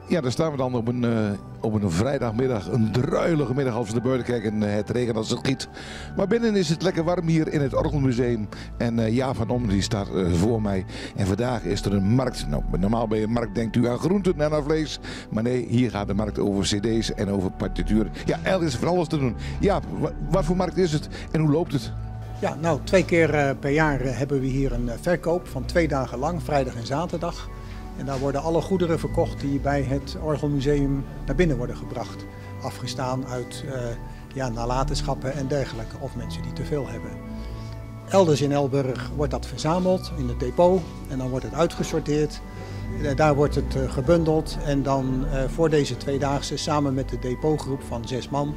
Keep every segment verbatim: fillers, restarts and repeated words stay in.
Ja, daar staan we dan op een, uh, op een vrijdagmiddag, een druilige middag als we naar buiten kijken. Uh, het regent als het giet. Maar binnen is het lekker warm hier in het Orgelmuseum. En uh, Jaap van Om die staat uh, voor mij. En vandaag is er een markt. Nou, normaal bij een markt denkt u aan groenten en aan vlees. Maar nee, hier gaat de markt over cd's en over partituren. Ja, eigenlijk is er van alles te doen. Jaap, wat voor markt is het en hoe loopt het? Ja, nou, twee keer uh, per jaar uh, hebben we hier een uh, verkoop van twee dagen lang, vrijdag en zaterdag. En daar worden alle goederen verkocht die bij het Orgelmuseum naar binnen worden gebracht. Afgestaan uit uh, ja, nalatenschappen en dergelijke, of mensen die te veel hebben. Elders in Elburg wordt dat verzameld in het depot en dan wordt het uitgesorteerd. Uh, daar wordt het uh, gebundeld en dan uh, voor deze tweedaagse samen met de depotgroep van zes man,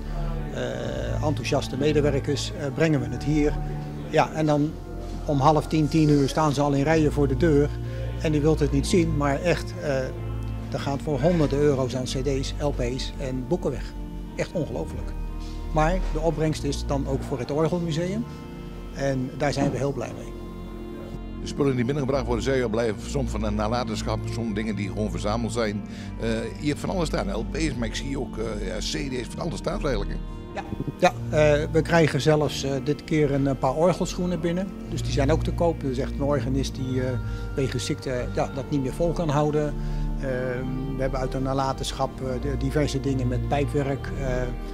uh, enthousiaste medewerkers, uh, brengen we het hier. Ja, en dan om half tien, tien uur staan ze al in rijen voor de deur. En u wilt het niet zien, maar echt, uh, er gaat voor honderden euro's aan cd's, L P's en boeken weg. Echt ongelooflijk. Maar de opbrengst is dan ook voor het Orgelmuseum en daar zijn we heel blij mee. De spullen die binnengebracht worden, zijn blijven soms van een nalatenschap, soms dingen die gewoon verzameld zijn. Uh, je hebt van alles staan, L P's, maar ik zie ook uh, ja, cd's, van alles staat eigenlijk. Hè? Ja, ja uh, we krijgen zelfs uh, dit keer een paar orgelschoenen binnen. Dus die zijn ook te koop. Dus echt een organist die uh, wegens ziekte ja, dat niet meer vol kan houden. Uh, we hebben uit een nalatenschap uh, diverse dingen met pijpwerk. Uh,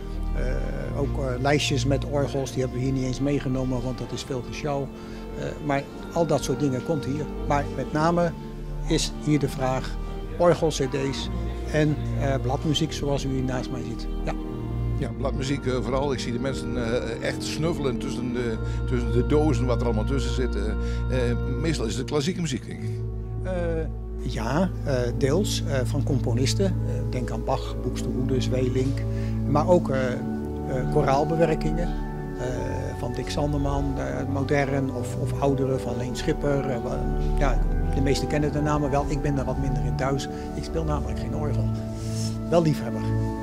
uh, ook uh, lijstjes met orgels, die hebben we hier niet eens meegenomen, want dat is veel gesjouw. Uh, maar al dat soort dingen komt hier. Maar met name is hier de vraag orgel-cd's en uh, bladmuziek zoals u hier naast mij ziet. Ja. Ja, bladmuziek uh, vooral. Ik zie de mensen uh, echt snuffelen tussen de, tussen de dozen, wat er allemaal tussen zit. Uh, uh, meestal is het klassieke muziek, denk ik. Uh, ja, uh, deels uh, van componisten. Uh, denk aan Bach, Buxtehude, Zweelinck. Maar ook uh, uh, koraalbewerkingen uh, van Dick Sanderman, uh, modern of, of oudere van Leen Schipper. Uh, ja, de meesten kennen de namen wel. Ik ben daar wat minder in thuis. Ik speel namelijk geen orgel. Wel liefhebber.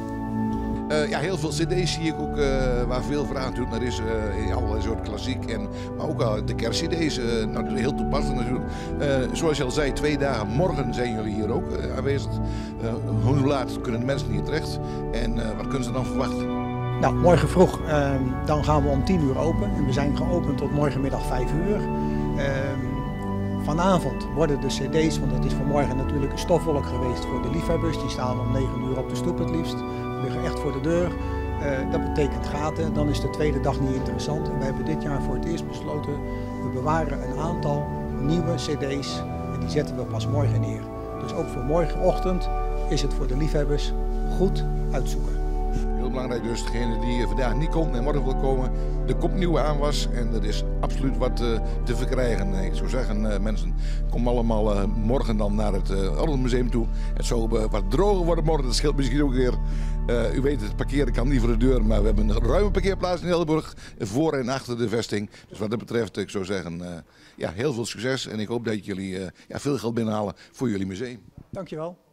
Uh, ja, heel veel cd's zie ik ook uh, waar veel vraag natuurlijk naar is. Uh, in allerlei soorten klassiek. En, maar ook uh, de kerstcd's. Uh, nou, heel toepasselijk natuurlijk. Uh, zoals je al zei, twee dagen. Morgen zijn jullie hier ook uh, aanwezig. Uh, hoe laat kunnen de mensen hier terecht? En uh, wat kunnen ze dan verwachten? Nou, morgen vroeg uh, dan gaan we om tien uur open. En we zijn geopend tot morgenmiddag vijf uur. Uh, vanavond worden de cd's, want het is vanmorgen natuurlijk een stofwolk geweest voor de liefhebbers. Die staan om negen uur op de stoep het liefst. Liggen echt voor de deur. Uh, dat betekent gaten. Dan is de tweede dag niet interessant. En we hebben dit jaar voor het eerst besloten, we bewaren een aantal nieuwe cd's en die zetten we pas morgen neer. Dus ook voor morgenochtend is het voor de liefhebbers goed uitzoeken. Heel belangrijk dus, degene die vandaag niet komt en morgen wil komen, er komt nieuwe aanwas en er is absoluut wat uh, te verkrijgen. Ik zou zeggen, uh, mensen, kom allemaal uh, morgen dan naar het uh, Orgelmuseum toe. Het zou uh, wat droger worden morgen, dat scheelt misschien ook weer. Uh, u weet, het parkeren kan niet voor de deur, maar we hebben een ruime parkeerplaats in Elburg, voor en achter de vesting. Dus wat dat betreft, ik zou zeggen, uh, ja, heel veel succes en ik hoop dat jullie uh, ja, veel geld binnenhalen voor jullie museum. Dankjewel.